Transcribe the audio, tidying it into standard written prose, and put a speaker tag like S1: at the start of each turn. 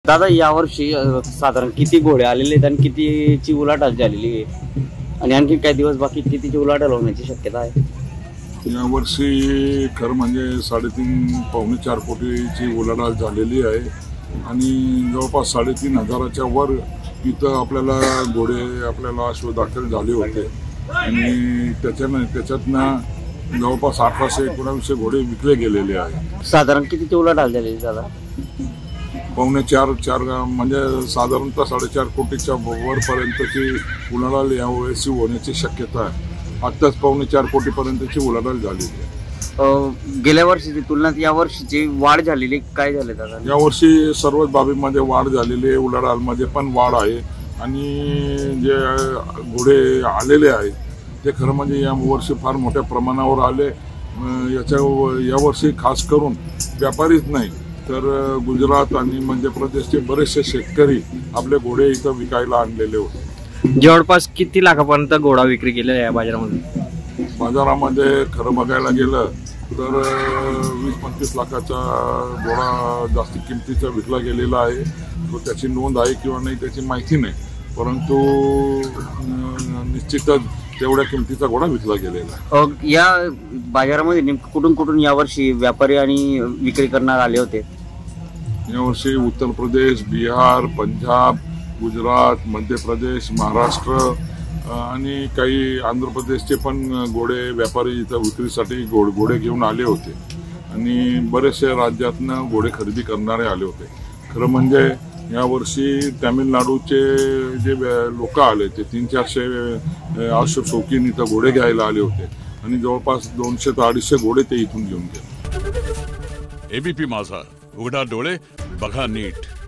S1: दादा यावर्षी साधारण किती घोडे आलेले आहेत आणि कितीची उलाढाल झालेली आहे आणि आणखी काही दिवस बाकी कितीची उलाढाल होण्याची शक्यता आहे?
S2: यावर्षी खरं म्हणजे 3.5 पावणे 4 कोटीची उलाढाल झालेली आहे आणि जवळपास 3,500च्या वर इथं आपल्याला घोडे आपल्याला अश्वदाखल झाले होते आणि त्याच्यातनं जवळपास 1800-1900 घोडे विकले गेलेले आहे।
S1: साधारण कितीची उलाढाल झालेली दादा?
S2: पावणे 4 म्हणजे साधारणतः 4.5 कोटीच्या वरपर्यंतची उलाढाल यावेळेस होण्याची शक्यता आहे। आत्ताच पावणे 4 कोटीपर्यंतची उलाढाल झालेली आहे।
S1: गेल्या वर्षीची तुलनेत या वर्षीची वाढ झालेली काय झाले दादा?
S2: यावर्षी सर्वच बाबीमध्ये वाढ झालेली आहे, उलाढालमध्ये पण वाढ आहे आणि जे घोडे आलेले आहेत ते खरं म्हणजे या वर्षी फार मोठ्या प्रमाणावर आले। यावर्षी खास करून व्यापारीच नाही तर गुजरात आणि मध्य प्रदेशचे बरेचसे शेतकरी आपले घोडे इथं विकायला आणलेले होते।
S1: जवळपास किती लाखापर्यंत घोडा विक्री केलेला आहे बाजारामध्ये?
S2: बाजारामध्ये खरं बघायला गेलं तर 20-25 लाखाचा घोडा जास्त किमतीचा विकला गेलेला आहे। तो त्याची नोंद आहे किंवा नाही त्याची माहिती नाही, परंतु निश्चितच तेवढ्या किमतीचा घोडा विकला गेलेला आहे।
S1: या बाजारामध्ये नेमकं कुठून कुठून यावर्षी व्यापारी आणि विक्री करणार आले होते?
S2: यावर्षी उत्तर प्रदेश, बिहार, पंजाब, गुजरात, मध्य प्रदेश, महाराष्ट्र आणि काही आंध्र प्रदेशचे पण घोडे व्यापारी इथं विक्रीसाठी घोडे घेऊन आले होते आणि बरेचसे राज्यातनं घोडे खरेदी करणारे आले होते। खरं म्हणजे यावर्षी तामिळनाडूचे जे लोक आले ते 300-400 अश्व शौकीन इथं घोडे घ्यायला आले होते आणि जवळपास 200 ते 250 घोडे ते इथून घेऊन गेले।
S3: एबीपी माझा, उघडा डोळे बघा नीट।